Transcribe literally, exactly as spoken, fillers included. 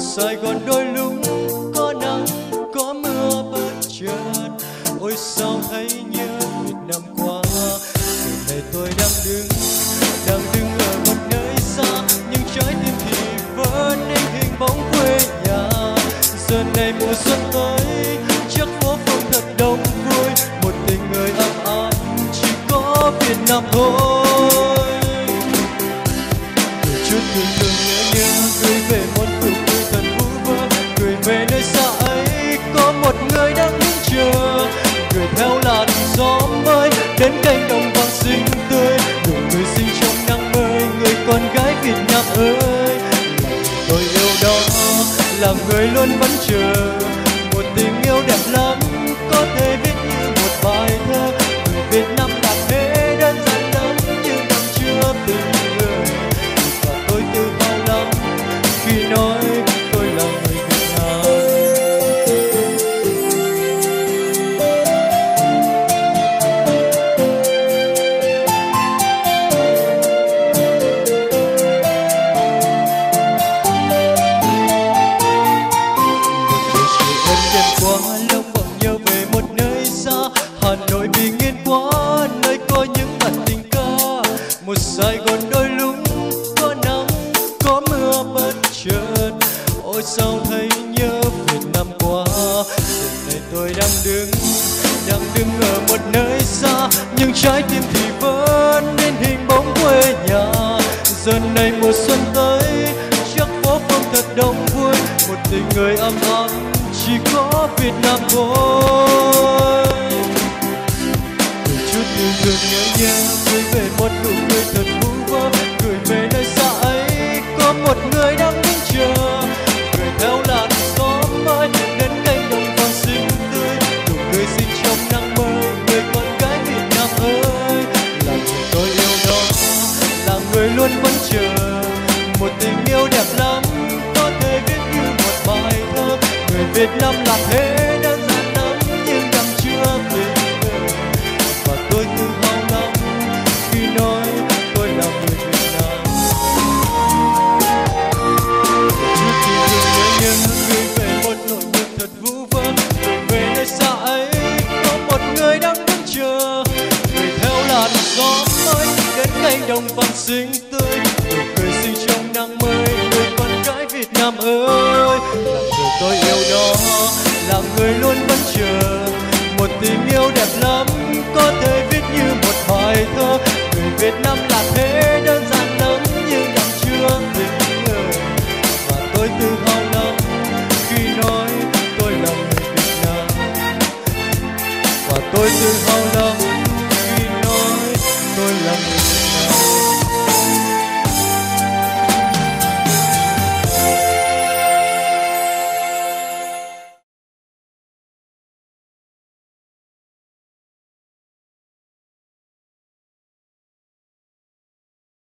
Sài Gòn đôi lúc có nắng có mưa bất chợt. Ôi sao thấy nhớ Việt Nam quá. Giờ này tôi đang đứng đang đứng ở một nơi xa, nhưng trái tim thì vẫn in hình bóng quê nhà. Giờ này mùa xuân tới, chắc phố phường thật đông vui, một tình người ấm áp chỉ có Việt Nam thôi. Từ chút thương thương nhớ nhớ gửi về một nụ cười thật vu vơ, gửi về nơi xa ấy có một người đang đứng chờ, gửi theo làn gió mới đến cánh đồng vàng xinh tươi, nụ cười xinh trong nắng mới, người con gái Việt Nam ơi. Tôi yêu đó là người luôn vẫn chờ, một tình yêu đẹp lắm có thể viết như một bài thơ. Người Việt Nam là thế đơn giản lắm nhưng đậm chứa tình người, và tôi tự hào lắm khi nói tôi là người Việt Nam. Qua lâu còn nhớ về một nơi xa, Hà Nội bình yên quá, nơi có những bản tình ca. Một Sài Gòn đôi lúc có nắng có mưa bất chợt. Ôi sao thấy nhớ Việt Nam quá. Giờ này tôi đang đứng đang đứng ở một nơi xa, nhưng trái tim thì vẫn nên hình bóng quê nhà. Giờ này mùa xuân tới, chắc phố phường thật đông vui, một tình người ấm áp chỉ có Việt Nam thôi. Từ chút thương thương nhớ nhớ gửi về một nụ cười thật vu vơ, gửi về nơi xa ấy có một người đang đứng chờ, gửi theo làn gió mới đến cánh đồng vàng xinh tươi, nụ cười xinh trong nắng mới, người con gái Việt Nam ơi. Là người tôi yêu đó, là người luôn vẫn chờ, một tình yêu đẹp lắm có thể viết như một bài thơ. Người Việt Nam là thế đơn giản lắm nhưng đậm chứa tình người, và tôi tự hào lắm khi nói tôi là người Việt Nam. Chút tình thương nhớ nhớ gửi về một nỗi buồn thật vu vơ, gửi về nơi xa ấy có một người đang đứng chờ, gửi theo làn gió mới đến cánh đồng vàng xinh tươi, nụ cười xinh trong nắng mới, người con gái Việt Nam ơi. Là người tôi yêu đó, là người luôn vẫn chờ, một tình yêu đẹp lắm có thể viết như một bài thơ. Người Việt Nam là thế đơn